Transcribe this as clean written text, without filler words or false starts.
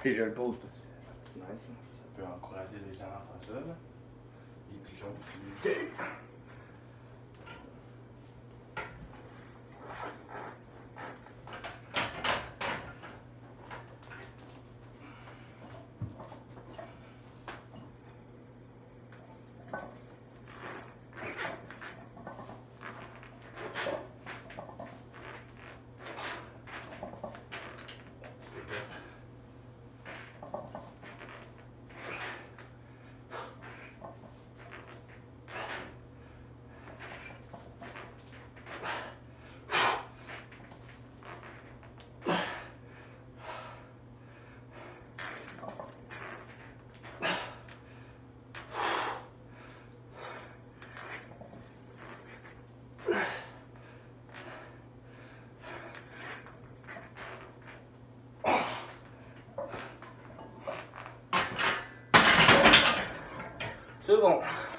sais, je le pose. C'est nice, là. Ça peut encourager les gens à faire ça, là. Les pigeons. Okay. C'est bon.